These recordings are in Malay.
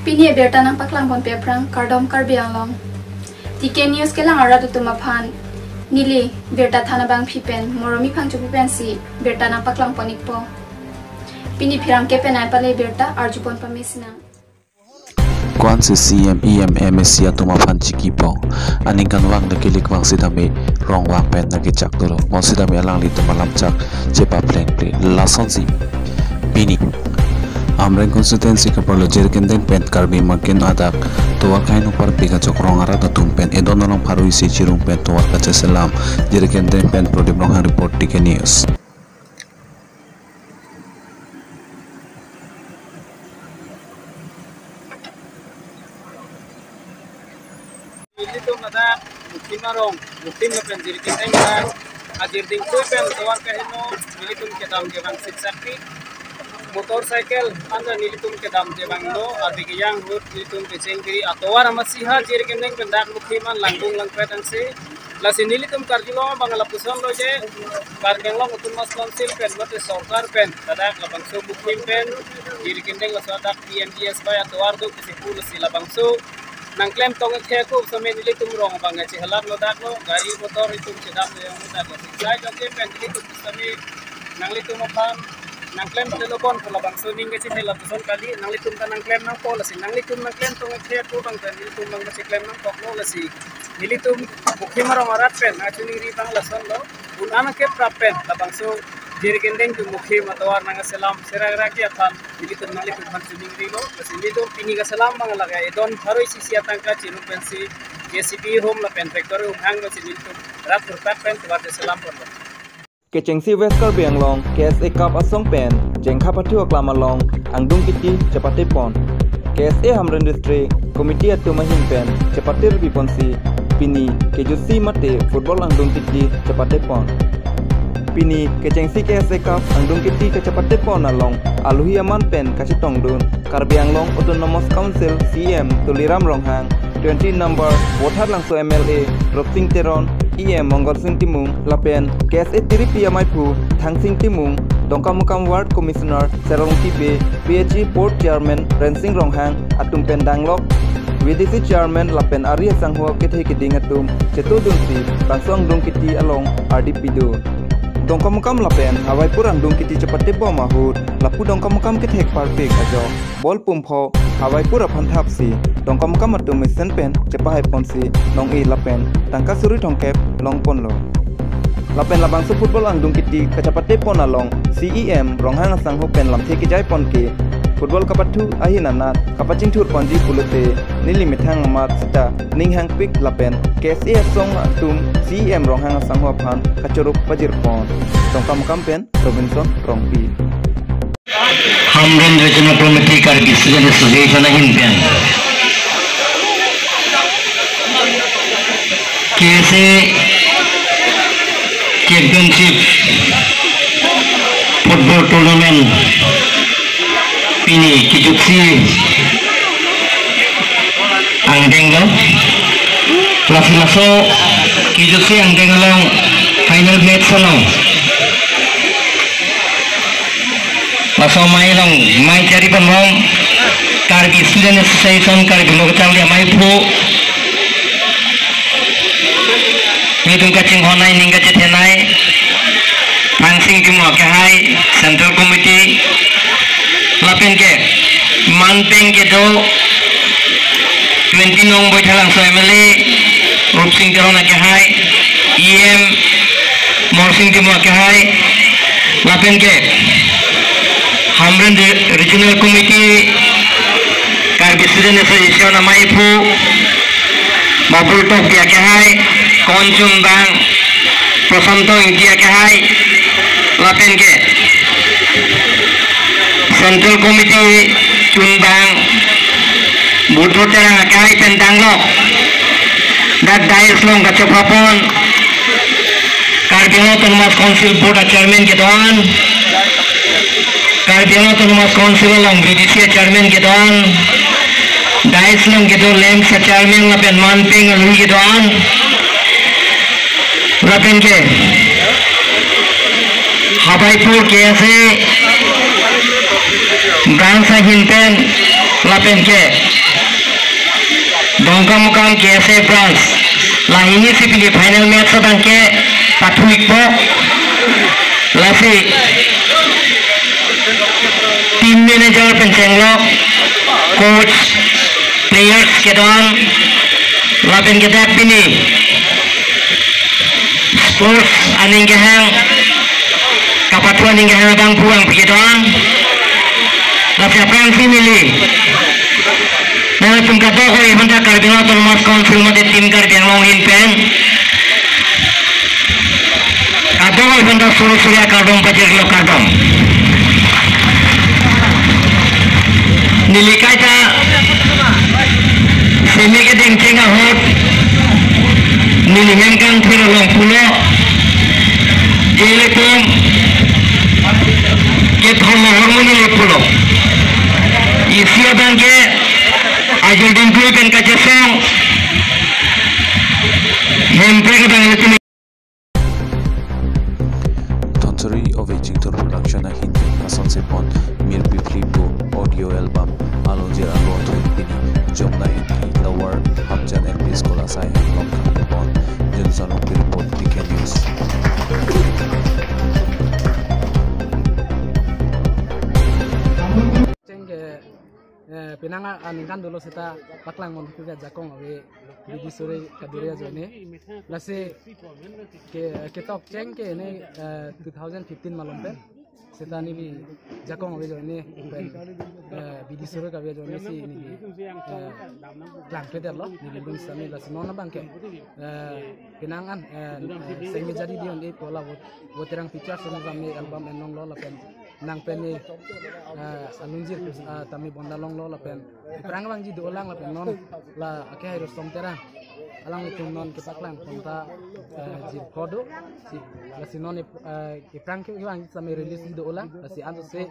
Pini berta nang paklang pon peprang kardom karbiang long. TK News ke lang arat tu mapan. Nili berta thana bang pipen moromi phang chu pipen si berta nang paklang ponik po. Pini phirang ke penai pale berta arjupon pamesina. Kuan si CM MSC atau mapan ciki pong aningkan wang de kilik wang sidami rong wang pen nagi cak dulu mau sidami alang li tu malam cak cepa pleng pleng lason si pini amreng konsistensi keperlu jadi kenteng pen karbi makin adak tuar kain upar pika cok rong arat atum pen edon nolong paru isi cirung pen tuar kaca selam jadi kenteng pen pro diblong report TK News. Itu nada mukim arong mukim napen jadi kita kan ajar dingkui pen tuan kahino nilitum kedam jebang siksakti motorcycle anda nilitum kedam jebang do abigi yang road nilitum keceng kiri atau orang masih jadi kendeng pendak mukiman langgung langpetang se lasi nilitum karjulo bangala puson lo je kargeng long utun mas konsil pen mate sorkar pen dadak labang so mukim pen jadi kendeng lasadak PMDS bay atau ardo kisipul si labang so nang klaim tong ke ko sampai nilitum rong bang ci halat lo dak lo gari motor itu sedap yang muda ko sai jok ke pen nilitum sami nang litum apam nang klaim telepon ko labang so ning ci helap son kali nang litum nang klaim nang ko lasi nang litum nang klaim tong ke ko bang nilitum bang ci klaim nang ko lo lasi nilitum bukhi marong arat pen a chuni ri bang lason lo un ana ke prapen labang so jadi kendeng tu mukhi matawar nang selam serag-rag ya kan nilitum nang litum han chuni ri lo lasi nilitum pini ga selam bang laga edon haroi sisi atangka ciru pensi JCB home la pen factory hang lo nilitum rat purpat pen tuar selam por lo Keceng si Weskar Biang Long, KSA Cup Asong Pen, Jengka Patiu Aklama Long, Angdung Kiti, Cepate Pon. KSA Hamren District, Komiti Atu Mahim Pen, Cepate Rubi Ponsi, Pini, Kejusi Mate, Football Angdung Kiti, Cepate Pon. Pini, Keceng si KSA Cup, Angdung Kiti, Cepate Pon Along, Aluhi Aman Pen, Kasitong Dun, Karbiang Long, Autonomous Council, CM, Tuliram Ronghang, 20 number, Wothar Langso MLA, Ropsing Teron, EM Mongol Sing Timung, Lapen, KSA Tiripi Amaipu, Thang Sing Timung, Dongkamukam Ward Commissioner, Serong Tipe, PHE Board Chairman, Rensing Ronghang, Atum Pendanglok, VDC Chairman, Lapen Arya Sanghua Kithe Kiding Atum, Cetu Dunsi, Bangsong Dung Kiti Along, RDP Do. Dongkamukam Lapen, Hawaii Purang Dung Kiti Cepate Bom Mahut, Lapu Dongkamukam Kithek Parpik Ajo, Bol Pumpho, Hawaii Pura Panthapsi, Dongkamukam Atum Misen Pen, Cepahai Ponsi, Nong E Lapen, Tangka Suri Tongkep, Long Ponlo. Lapen Labang Su Football Angdung Kiti, Kacapate Pon Along, CEM, Ronghang Sangho Pen Lam Theki Jai Ponke, Football Kapatu Ahinanat, Kapacing Tur Ponji Pulute, Nili Mithang Amat Sita, Ninghang Pik Lapen, KSA Song Atum, CEM Ronghang Sangho Pan, Kacuruk Pajir Pon, Dongkamukam Pen, Robinson Rongpi. Hamren Regional Committee Karbi Student Association Hinpen KSA Championship Football Tournament Pini Kijuksi Angdenglo Laso Kijuksi Angdenglo Final match along Laso mai long mai cari pemong Karbi Student Association Karbi Lokacang dia mai pu Nitung kacing honai ningga cetenai Pansing timur kahai Central Committee Lapen ke Manteng ke do 20 nong boy thalang so MLA Rupsing terona kahai EM Morsing timur kahai Lapen ke Hamren Regional Committee Karbi Student Association Amaipu Mabul Tok dia kahai Konjung Bang Prosanto dia kahai Lapen ke Central Committee Chunbang Buto Terang kahai Pendanglok Dat Dais Long Kacapapon Karbi Autonomous Council Board Chairman Kedon Karbi Autonomous Council Long BDC Chairman Kedon Dais Long Kedon Lem Chairman Lapen Manping Alui Kedon Lapen ke Hawaii Pur KSA Bransa Hinten Lapen ke mukam KSA France lah ini si pilih final match sedang ke Pathuik po lah si team manager pencenglok coach players ke doang lah pen kita pilih sports aning ke hang kapatuan aning ke hang bang puang ke doang lah siapa yang pilih nah tungkat ko ibanda karbino tolmas council mate team karbiang long in pen kado ibanda suru surya kardom pajir lo kardom nilikai ta semi ke dengceng hot nilingen kan thiro long pulo ilepom ke thomo hormoni lo pulo isia bangke ajul dingkul kan kacasong hempre ka bangla tini Tonsori of Aging Tour Production na hindi ason sepon mir piflipo audio album alonjir alon pini jom na hindi lower hamjan LP School asai long kapon jun sanong report DK News Pinanga aningan dulu kita paklang mon kita jakong awe di sore kaduria jone lase ke tok ceng ke ini 2015 malom pen kita ni bi jakong awe jone di sore kawe jone si ini klang ke lo ni bung sami lase nona bangke pinangan sehingga jadi dia ni pola buat terang feature sama kami album enong lo lapen nang peni alunjir tami bondalong lo lapen perang bang ji dolang lapen non la ake harus tom terang alang itu non kesaklang konta ji kodo si la si non perang ke bang sami release di dolang si anto se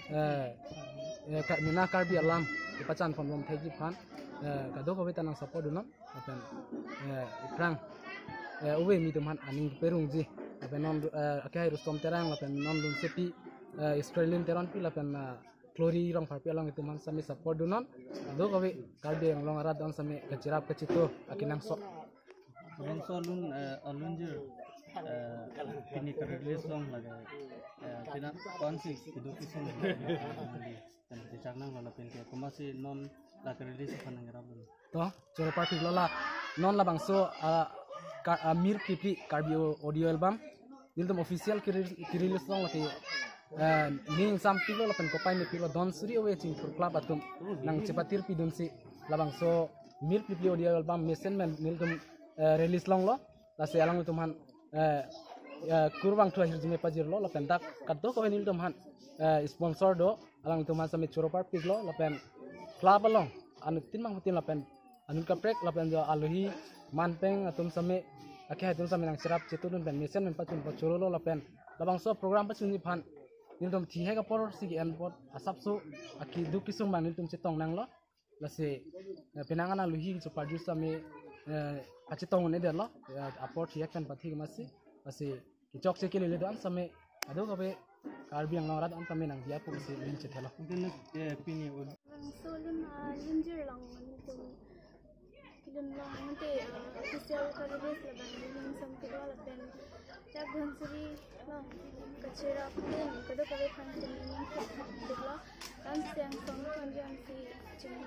mina karbi alam ipacan kon lom theji phan kado ko betanang support non lapen perang uwe mi tuman aning perung ji lapen non ake harus tom terang lapen non lun sepi Australian teron pila pen klori rong parpi along itu man sami support dunon do kawe kalbe yang long arat on sami kecirap kecito akinang sok rong solun alunjir pini kerlis long laga pina konsi hidup kisung dan dicaknang lala pen ke komasi non la kerlis panang rabun to coro parpi lola non la bangso mir pipi karbio audio album nildom official kirilis long laki ning sam pilo lapan kopai me pilo don suri owe ching for club atum nang cepatir pidun si labang so mir pipli audio album mesen men nildum release long lo la se alang tum han kurwang thua hirjime pajir lo lapan tak kaddo ko nildum han sponsor do alang tum han sami choro par pig lo lapan club along anu tin mang hutin lapan anu ka prek lapan jo aluhi manpeng atum sami akhe atum sami nang sirap cetudun ben mesen men pachun pachoro lo lapan labang so program pachun ni phan nildom thihe ka por sigi airport asap so aki du kisung bang nildom chetong nang lo lase pinangan aluhi so producer me achetong ne der lo aport thihe kan pathi masi lase kichok che ke le do an same ado ka be karbi ang rat an same nang dia pu se lin che thela mungkin pini solun linjir lang nito kilun lang nte official karibes laban sampai wala pen jak bhansuri lang kacera pen kado kabe khan chini dekla kan siang song kan jam si chini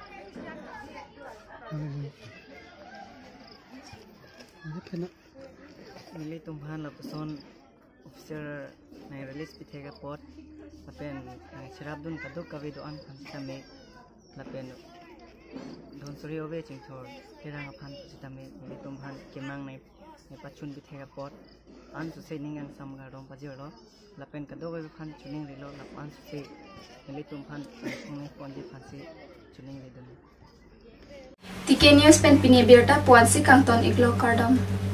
dekna Nili tumhan la person officer na release pitega pot lapen sirap dun kaduk kawe doan kan same lapen don suri obe chingthor terang aphan sitame nili tumhan kemang nai pachun pitega pot an su se ningan samga rom pajero lapen kaduk kawe phan chuning rilo lapan su se nili tumhan sungni ponji phansi chuning ridun TK News pen pini berta puan si kangton iglo kardom